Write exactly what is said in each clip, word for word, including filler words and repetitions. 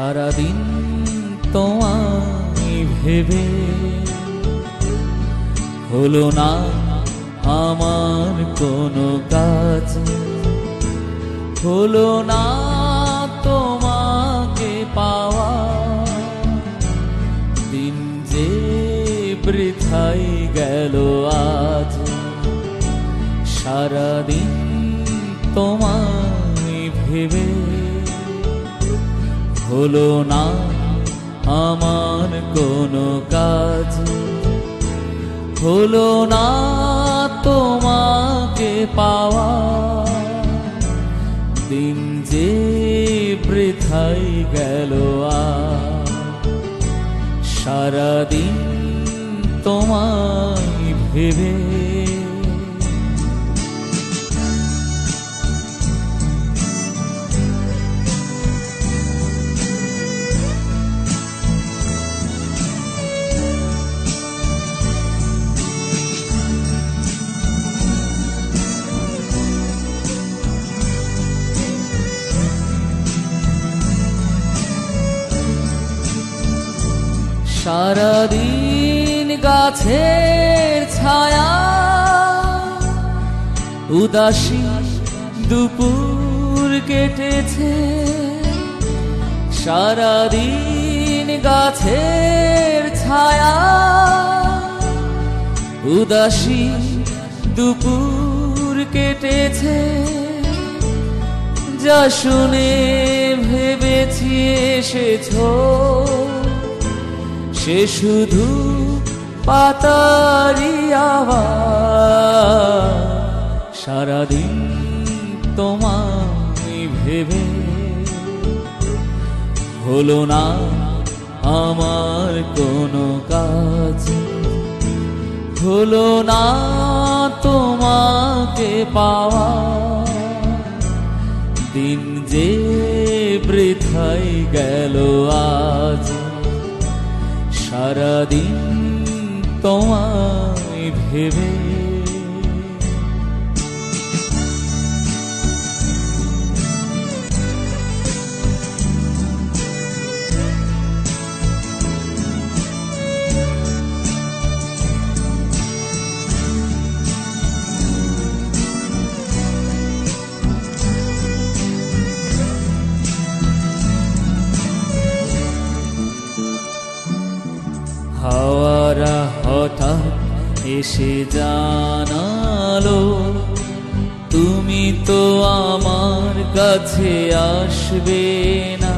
সারাদিন তোমায় ভেবে হলো না আমার কোনো কাজ, হলো না তোমাকে পাওয়া। দিন যে বৃথাই গেল আজ, সারাদিন তোমায় ভেবে হলো না আমার কোনো কাজ, হলো না তোমাকে পাওয়া। দিন যে বৃথাই গেল আজ, সারাদিন তোমায় ভেবে। সারাদিন গাছের ছায়া, উদাসী দুপুর কেটেছে। সারাদিন গাছের ছায়া, উদাসী দুপুর কেটেছে। যা শুনে ভেবেছি এসেছো, সে শুধু পাতারি আওয়াজ। সারাদিন তোমায় ভেবে হলো না আমার কোনো কাজ, হলো না তোমাকে পাওয়া। দিন যে বৃথাই গেল আজ, সারাদিন তোমায় ভেবে। হাওয়ারা হঠাৎ এসে জানালো, তুমি তো আমার কাছে আসবে না।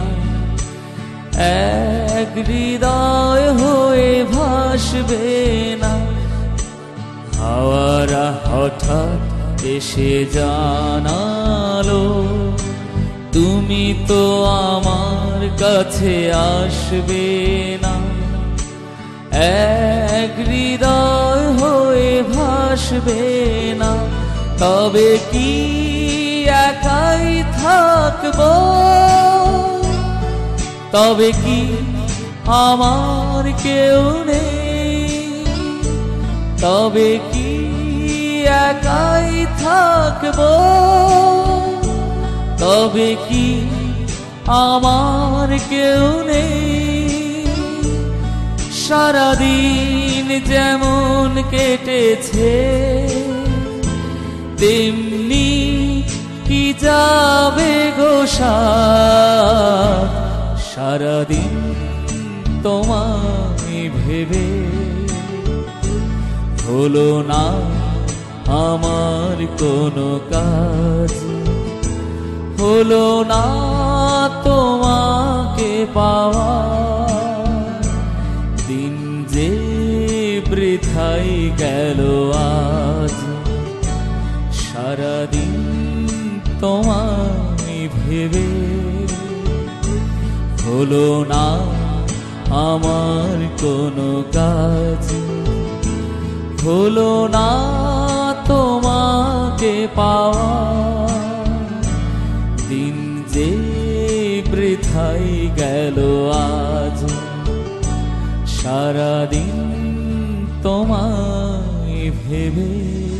এক হৃদয় হয়ে ভাসবে না। হাওয়ারা হঠাৎ এসে জানালো, তুমি তো আমার কাছে আসবে না। এক হৃদয় হয়ে ভাসবে না। তবে কি একাই থাকবো, তবে কি আমার কেউ নেই, তবে কি একাই থাকবো, তবে কি আমার কেউ নেই। সারাদিন যেমন কেটেছে, তেমনি কি যাবে গো সাথ। সারাদিন তোমায় ভেবে হলো না আমার কোনো কাজ, হলো না তোমাকে পাওয়া। দিন যে বৃথাই গেল আজ, সারাদিন তোমায় ভেবে হলো না আমার কোনো কাজ, হলো না তোমাকে পাওয়া। দিন যে বৃথাই গেল আজ, সারাদিন তোমায় ভেবে।